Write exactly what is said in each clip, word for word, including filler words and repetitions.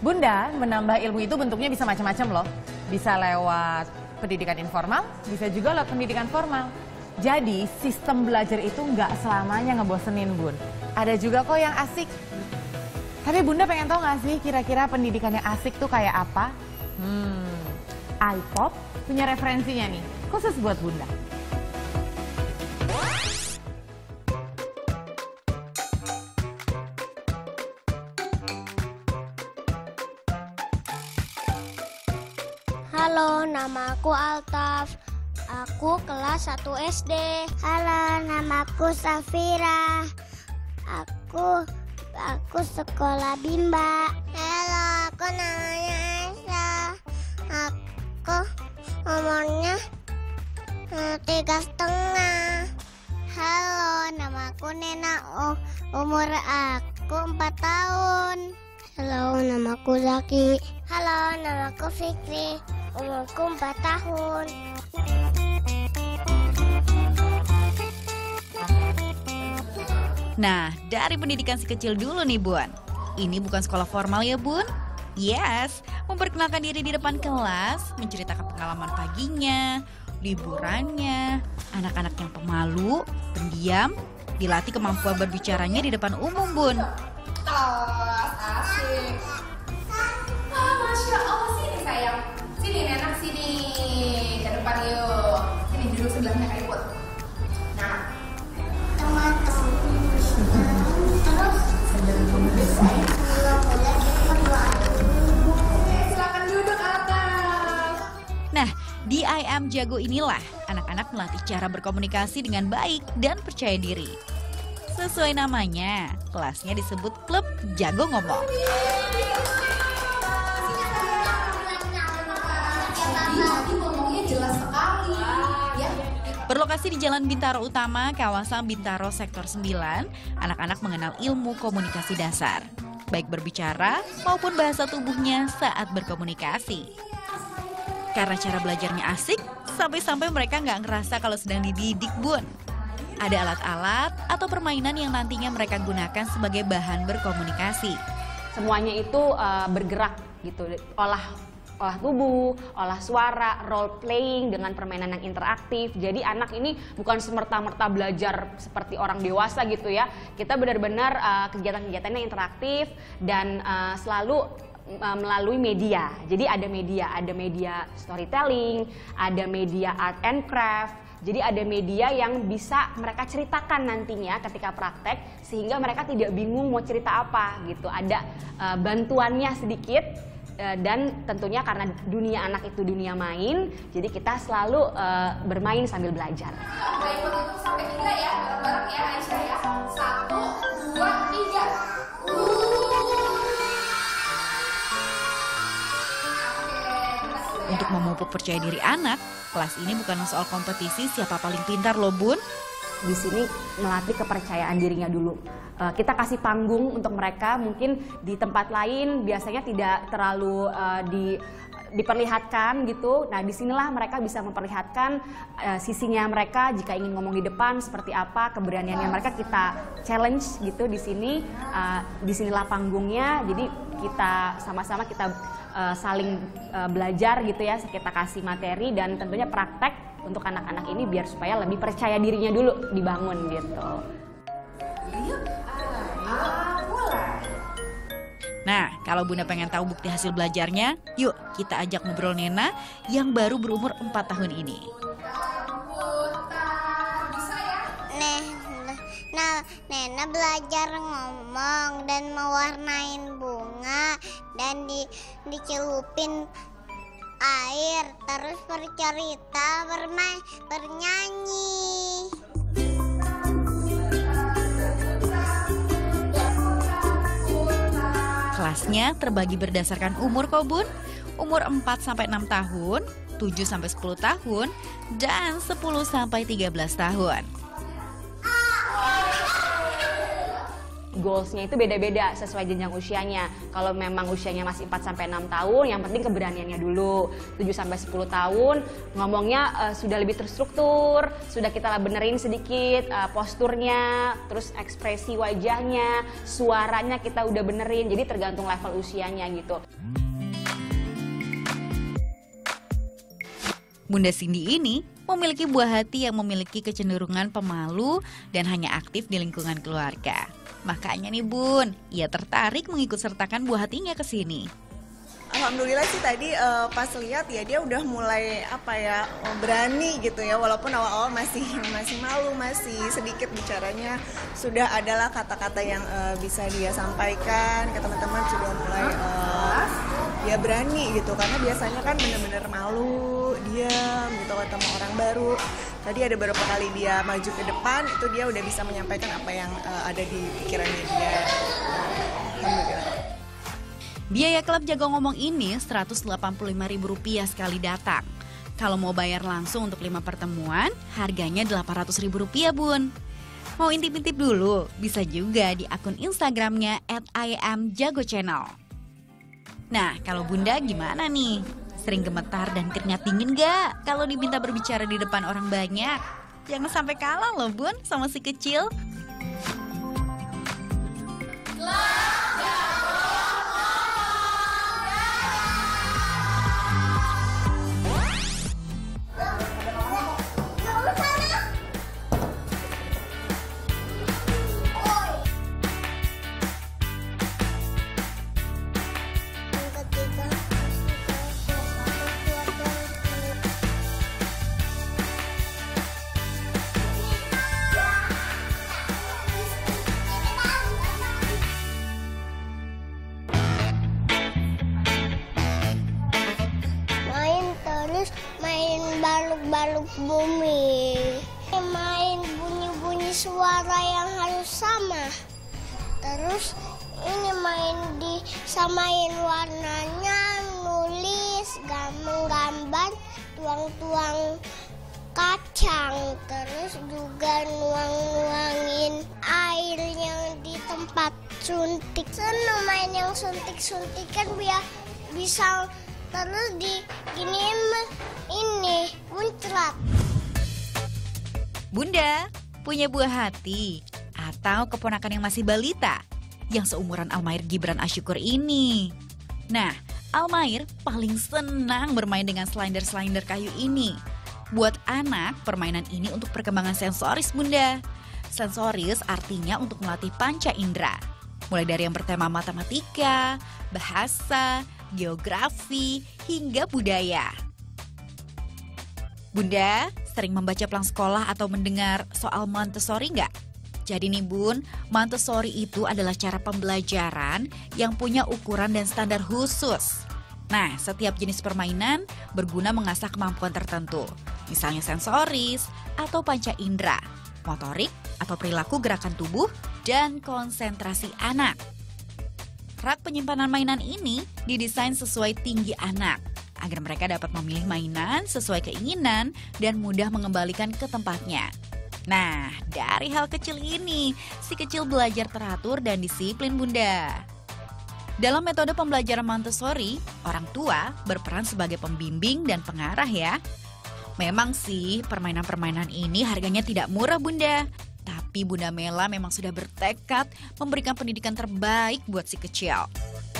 Bunda, menambah ilmu itu bentuknya bisa macam-macam loh. Bisa lewat pendidikan informal, bisa juga lewat pendidikan formal. Jadi sistem belajar itu nggak selamanya ngebosenin, Bun. Ada juga kok yang asik. Tapi Bunda pengen tahu nggak sih kira-kira pendidikan yang asik tuh kayak apa? Hmm, iPop punya referensinya nih, khusus buat Bunda. Halo, nama aku Altaf. Aku kelas satu S D. Halo, namaku Safira. Aku aku sekolah Bimba. Halo, aku namanya Aisyah. Aku umurnya eh, tiga setengah. Halo, namaku Nena. Oh, umur aku empat tahun. Halo, namaku Zaki. Halo, namaku Fikri. Umurku empat tahun. Nah, dari pendidikan si kecil dulu nih, Bun. Ini bukan sekolah formal ya, Bun? Yes, memperkenalkan diri di depan kelas, menceritakan pengalaman paginya, liburannya, anak-anak yang pemalu, pendiam, dilatih kemampuan berbicaranya di depan umum, Bun. Tos, asik. Ah, Masya Allah, sini sayang. Sini Nenek, sini. Ke depan yuk. Sini duduk sebelahnya Kak Iput. Nah. Terus. Silakan duduk atas. Nah, di I Am Jago inilah anak-anak melatih cara berkomunikasi dengan baik dan percaya diri. Sesuai namanya, kelasnya disebut Klub Jago Ngomong. Berlokasi di Jalan Bintaro Utama, kawasan Bintaro Sektor sembilan, anak-anak mengenal ilmu komunikasi dasar, baik berbicara maupun bahasa tubuhnya saat berkomunikasi. Karena cara belajarnya asik, sampai-sampai mereka nggak ngerasa kalau sedang dididik, Bun. Ada alat-alat atau permainan yang nantinya mereka gunakan sebagai bahan berkomunikasi. Semuanya itu uh, bergerak gitu, olah olah tubuh, olah suara, role playing dengan permainan yang interaktif. Jadi anak ini bukan semerta-merta belajar seperti orang dewasa gitu ya. Kita benar-benar uh, kegiatan-kegiatannya interaktif dan uh, selalu uh, melalui media. Jadi ada media, ada media storytelling, ada media art and craft. Jadi ada media yang bisa mereka ceritakan nantinya ketika praktek sehingga mereka tidak bingung mau cerita apa gitu. Ada uh, bantuannya sedikit uh, dan tentunya karena dunia anak itu dunia main, jadi kita selalu uh, bermain sambil belajar. Baik, untuk sampai tiga ya, bareng-bareng ya Aisyah ya. Satu, dua, tiga. Untuk memupuk percaya diri anak, kelas ini bukan soal kompetisi siapa paling pintar loh, Bun. Di sini melatih kepercayaan dirinya dulu. Uh, kita kasih panggung untuk mereka, mungkin di tempat lain biasanya tidak terlalu uh, di diperlihatkan gitu. Nah, disinilah mereka bisa memperlihatkan uh, sisinya mereka jika ingin ngomong di depan seperti apa, keberaniannya mereka kita challenge gitu di sini. Uh, disinilah panggungnya. Jadi kita sama-sama kita uh, saling uh, belajar gitu ya. Kita kasih materi dan tentunya praktek untuk anak-anak ini biar supaya lebih percaya dirinya dulu dibangun gitu. Nah, kalau Bunda pengen tahu bukti hasil belajarnya, yuk kita ajak ngobrol Nena yang baru berumur empat tahun ini. Nah, Nena belajar ngomong dan mewarnain bunga dan di, dicelupin air, terus bercerita, bermain, bernyanyi. Kelasnya terbagi berdasarkan umur kok, Bun. Umur empat sampai enam tahun, tujuh sampai sepuluh tahun, dan sepuluh sampai tiga belas tahun. goals-nya itu beda-beda sesuai jenjang usianya. Kalau memang usianya masih empat sampai enam tahun, yang penting keberaniannya dulu. tujuh sampai sepuluh tahun, ngomongnya uh, sudah lebih terstruktur, sudah kita benerin sedikit uh, posturnya, terus ekspresi wajahnya, suaranya kita udah benerin. Jadi tergantung level usianya gitu. Bunda Cindy ini memiliki buah hati yang memiliki kecenderungan pemalu dan hanya aktif di lingkungan keluarga. Makanya nih Bun, ia tertarik mengikut sertakan buah hatinya ke sini. Alhamdulillah sih tadi uh, pas lihat ya dia udah mulai apa ya berani gitu ya, walaupun awal-awal masih masih malu, masih sedikit bicaranya. Sudah adalah kata-kata yang uh, bisa dia sampaikan ke teman-teman, sudah mulai uh, dia berani gitu, karena biasanya kan bener-bener malu, diam gitu ketemu orang baru. Tadi ada beberapa kali dia maju ke depan, itu dia udah bisa menyampaikan apa yang uh, ada di pikirannya dia. Alhamdulillah. Biaya klub jago ngomong ini seratus delapan puluh lima ribu rupiah sekali datang. Kalau mau bayar langsung untuk lima pertemuan, harganya delapan ratus ribu rupiah Bun. Mau intip-intip dulu, bisa juga di akun Instagramnya at I am jago channel. Nah, kalau Bunda gimana nih? Sering gemetar dan keringat dingin gak kalau diminta berbicara di depan orang banyak? Jangan sampai kalah loh Bun sama si kecil. Main baluk-baluk bumi, main bunyi-bunyi suara yang harus sama. Terus ini main disamain warnanya, nulis, gambar, tuang-tuang kacang. Terus juga nuang-nuangin air yang di tempat suntik. Senang main yang suntik-suntik kan biar bisa terus di giniin ini muncrat. Bunda, punya buah hati atau keponakan yang masih balita yang seumuran Almair Gibran Asyukur ini? Nah, Almair paling senang bermain dengan slider-slider kayu ini. Buat anak, permainan ini untuk perkembangan sensoris Bunda. Sensoris artinya untuk melatih panca indera. Mulai dari yang bertema matematika, bahasa, geografi, hingga budaya. Bunda, sering membaca pelang sekolah atau mendengar soal Montessori nggak? Jadi nih Bun, Montessori itu adalah cara pembelajaran yang punya ukuran dan standar khusus. Nah, setiap jenis permainan berguna mengasah kemampuan tertentu. Misalnya sensoris atau panca indera, motorik atau perilaku gerakan tubuh, dan konsentrasi anak. Rak penyimpanan mainan ini didesain sesuai tinggi anak, agar mereka dapat memilih mainan sesuai keinginan dan mudah mengembalikan ke tempatnya. Nah, dari hal kecil ini, si kecil belajar teratur dan disiplin Bunda. Dalam metode pembelajaran Montessori, orang tua berperan sebagai pembimbing dan pengarah ya. Memang sih, permainan-permainan ini harganya tidak murah Bunda. Tapi Bunda Mela memang sudah bertekad memberikan pendidikan terbaik buat si kecil.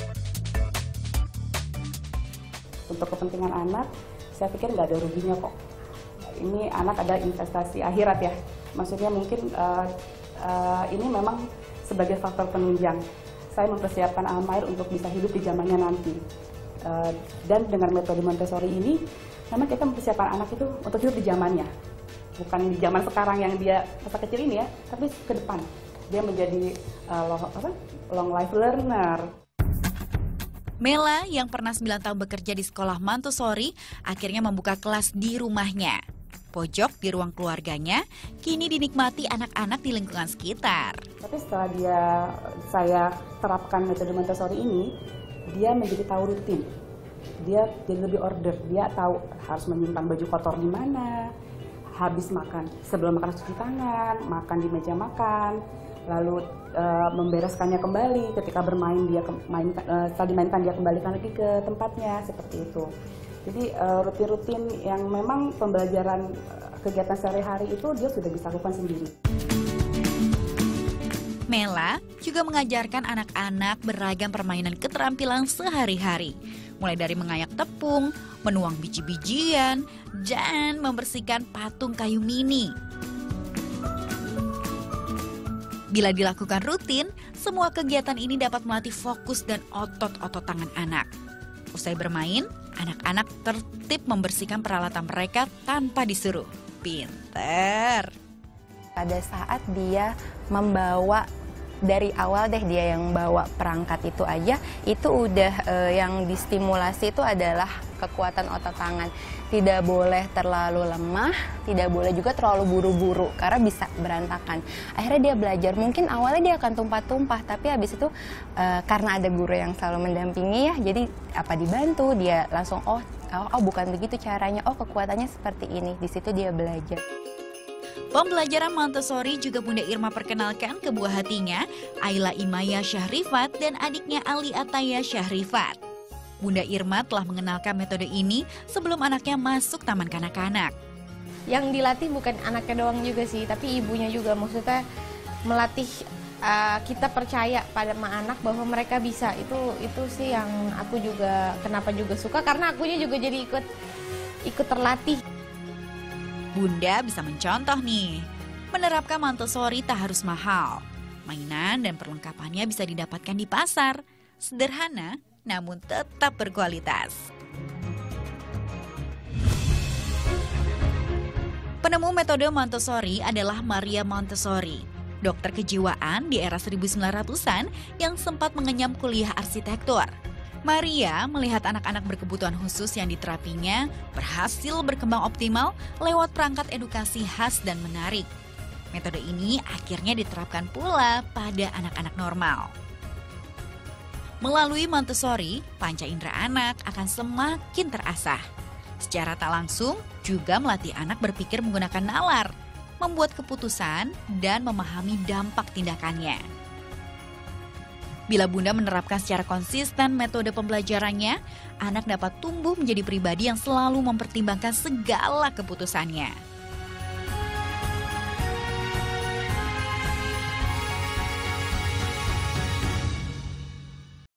Untuk kepentingan anak, saya pikir nggak ada ruginya kok. Ini anak ada investasi akhirat ya. Maksudnya mungkin uh, uh, ini memang sebagai faktor penunjang. Saya mempersiapkan Almair untuk bisa hidup di zamannya nanti. Uh, dan dengan metode Montessori ini, memang kita mempersiapkan anak itu untuk hidup di zamannya. Bukan di zaman sekarang yang dia masa kecil ini ya, tapi ke depan. Dia menjadi uh, long, apa, long life learner. Mela yang pernah sembilan tahun bekerja di sekolah Montessori akhirnya membuka kelas di rumahnya. Pojok di ruang keluarganya kini dinikmati anak-anak di lingkungan sekitar. Tapi setelah dia saya terapkan metode Montessori ini, dia menjadi tahu rutin. Dia jadi lebih order, dia tahu harus menyimpan baju kotor di mana, habis makan, sebelum makan cuci tangan, makan di meja makan, lalu uh, membereskannya kembali ketika bermain dia ke, main, uh, setelah dimainkan dia kembalikan lagi ke tempatnya seperti itu. Jadi uh, rutin-rutin yang memang pembelajaran uh, kegiatan sehari-hari itu dia sudah bisa lakukan sendiri. Mela juga mengajarkan anak-anak beragam permainan keterampilan sehari-hari, mulai dari mengayak tepung, menuang biji-bijian, dan membersihkan patung kayu mini. Bila dilakukan rutin, semua kegiatan ini dapat melatih fokus dan otot-otot tangan anak. Usai bermain, anak-anak tertib membersihkan peralatan mereka tanpa disuruh. Pinter! Pada saat dia membawa, dari awal deh dia yang bawa perangkat itu aja, itu udah eh, yang distimulasi itu adalah kekuatan otot tangan. Tidak boleh terlalu lemah, tidak boleh juga terlalu buru-buru karena bisa berantakan. Akhirnya dia belajar, mungkin awalnya dia akan tumpah-tumpah, tapi habis itu eh, karena ada guru yang selalu mendampingi ya, jadi apa dibantu, dia langsung oh, oh, oh bukan begitu caranya, oh kekuatannya seperti ini, di situ dia belajar. Pembelajaran Montessori juga Bunda Irma perkenalkan ke buah hatinya, Ayla Imaya Syahrifat dan adiknya Ali Ataya Syahrifat. Bunda Irma telah mengenalkan metode ini sebelum anaknya masuk taman kanak-kanak. Yang dilatih bukan anaknya doang juga sih, tapi ibunya juga. Maksudnya melatih uh, kita percaya pada anak bahwa mereka bisa. Itu itu sih yang aku juga kenapa juga suka, karena akunya juga jadi ikut ikut terlatih. Bunda bisa mencontoh nih, menerapkan Montessori tak harus mahal. Mainan dan perlengkapannya bisa didapatkan di pasar. Sederhana, namun tetap berkualitas. Penemu metode Montessori adalah Maria Montessori, dokter kejiwaan di era seribu sembilan ratusan yang sempat mengenyam kuliah arsitektur. Maria melihat anak-anak berkebutuhan khusus yang diterapinya berhasil berkembang optimal lewat perangkat edukasi khas dan menarik. Metode ini akhirnya diterapkan pula pada anak-anak normal. Melalui Montessori, panca indera anak akan semakin terasah. Secara tak langsung juga melatih anak berpikir menggunakan nalar, membuat keputusan, dan memahami dampak tindakannya. Bila Bunda menerapkan secara konsisten metode pembelajarannya, anak dapat tumbuh menjadi pribadi yang selalu mempertimbangkan segala keputusannya.